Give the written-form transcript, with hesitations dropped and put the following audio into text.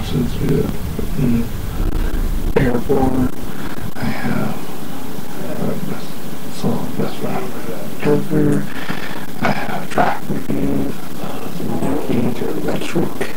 watches via Airborne. I have best rap ever. I have track reviews of Milwaukee to electric.